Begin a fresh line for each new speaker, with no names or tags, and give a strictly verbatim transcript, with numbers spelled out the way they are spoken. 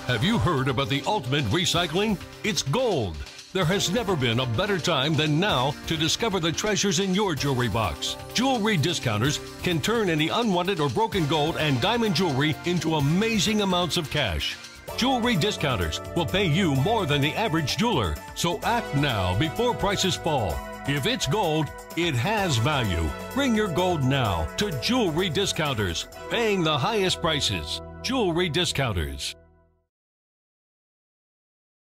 Have you heard about the ultimate recycling? It's gold. There has never been a better time than now to discover the treasures in your jewelry box. Jewelry discounters can turn any unwanted or broken gold and diamond jewelry into amazing amounts of cash. Jewelry discounters will pay you more than the average jeweler, so act now before prices fall. If it's gold, it has value. Bring your gold now to Jewelry Discounters, paying the highest prices. Jewelry Discounters.